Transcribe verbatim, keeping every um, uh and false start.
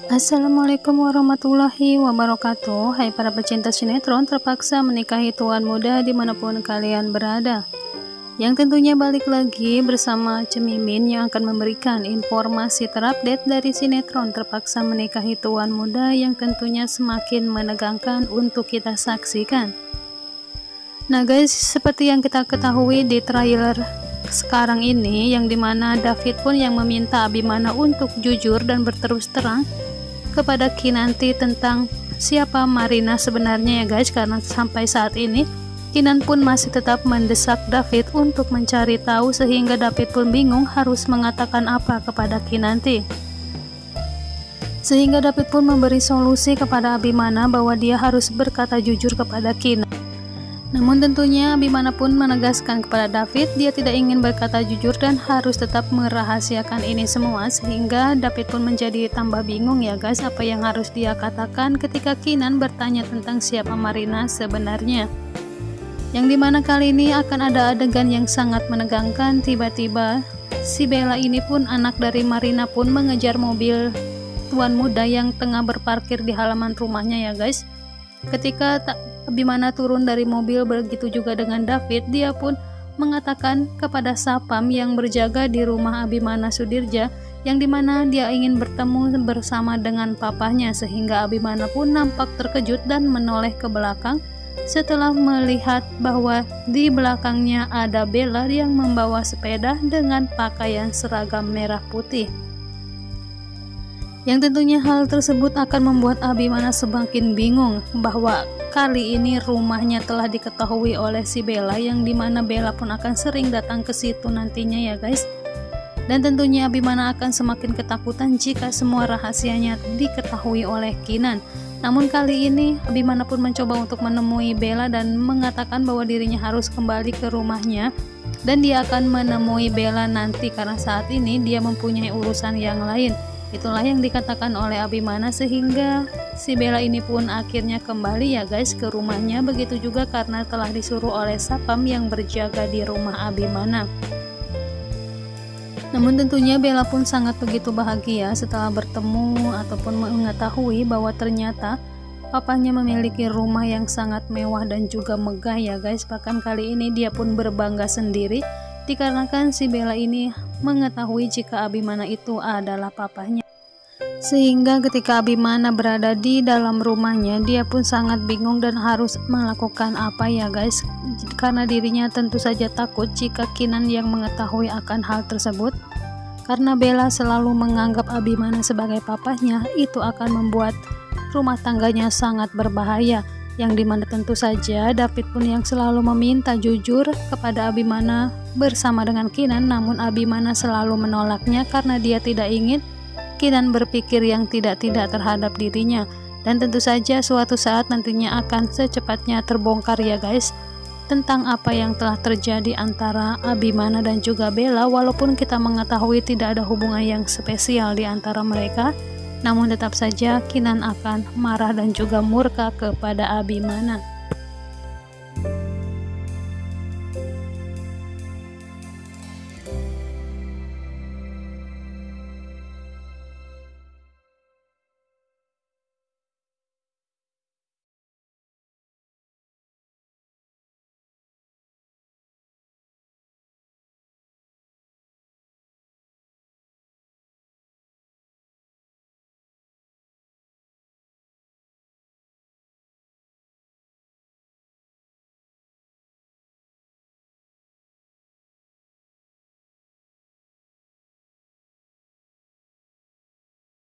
Assalamualaikum warahmatullahi wabarakatuh. Hai para pecinta sinetron terpaksa menikahi tuan muda dimanapun kalian berada, yang tentunya balik lagi bersama Cemimin yang akan memberikan informasi terupdate dari sinetron terpaksa menikahi tuan muda yang tentunya semakin menegangkan untuk kita saksikan. Nah guys, seperti yang kita ketahui di trailer sekarang ini, yang dimana David pun yang meminta Abimana untuk jujur dan berterus terang kepada Kinanti tentang siapa Marina sebenarnya ya guys, karena sampai saat ini Kinan pun masih tetap mendesak David untuk mencari tahu, sehingga David pun bingung harus mengatakan apa kepada Kinanti. Sehingga David pun memberi solusi kepada Abimana bahwa dia harus berkata jujur kepada Kinan. Namun tentunya Abimana pun menegaskan kepada David dia tidak ingin berkata jujur dan harus tetap merahasiakan ini semua, sehingga David pun menjadi tambah bingung ya guys apa yang harus dia katakan ketika Kinan bertanya tentang siapa Marina sebenarnya. Yang dimana kali ini akan ada adegan yang sangat menegangkan. Tiba-tiba si Bella ini pun, anak dari Marina, pun mengejar mobil tuan muda yang tengah berparkir di halaman rumahnya ya guys. Ketika tak Abimana turun dari mobil, begitu juga dengan David, dia pun mengatakan kepada Sapam yang berjaga di rumah Abimana Sudirja, yang dimana dia ingin bertemu bersama dengan papahnya, sehingga Abimana pun nampak terkejut dan menoleh ke belakang setelah melihat bahwa di belakangnya ada Bella yang membawa sepeda dengan pakaian seragam merah putih. Yang tentunya hal tersebut akan membuat Abimana semakin bingung bahwa kali ini rumahnya telah diketahui oleh si Bella, yang dimana Bella pun akan sering datang ke situ nantinya ya guys. Dan tentunya Abimana akan semakin ketakutan jika semua rahasianya diketahui oleh Kinan. Namun kali ini Abimana pun mencoba untuk menemui Bella dan mengatakan bahwa dirinya harus kembali ke rumahnya dan dia akan menemui Bella nanti, karena saat ini dia mempunyai urusan yang lain. Itulah yang dikatakan oleh Abimana, sehingga si Bella ini pun akhirnya kembali ya guys ke rumahnya. Begitu juga karena telah disuruh oleh Sapam yang berjaga di rumah Abimana. Namun tentunya Bella pun sangat begitu bahagia setelah bertemu ataupun mengetahui bahwa ternyata papanya memiliki rumah yang sangat mewah dan juga megah ya guys. Bahkan kali ini dia pun berbangga sendiri dikarenakan si Bella ini mengetahui jika Abimana itu adalah papahnya. Sehingga ketika Abimana berada di dalam rumahnya, dia pun sangat bingung dan harus melakukan apa ya guys, karena dirinya tentu saja takut jika Kinan yang mengetahui akan hal tersebut. Karena Bella selalu menganggap Abimana sebagai papahnya, itu akan membuat rumah tangganya sangat berbahaya. Yang dimana tentu saja David pun yang selalu meminta jujur kepada Abimana bersama dengan Kinan, namun Abimana selalu menolaknya karena dia tidak ingin Kinan berpikir yang tidak-tidak terhadap dirinya. Dan tentu saja suatu saat nantinya akan secepatnya terbongkar ya guys tentang apa yang telah terjadi antara Abimana dan juga Bella. Walaupun kita mengetahui tidak ada hubungan yang spesial di antara mereka, namun tetap saja Kinan akan marah dan juga murka kepada Abimana.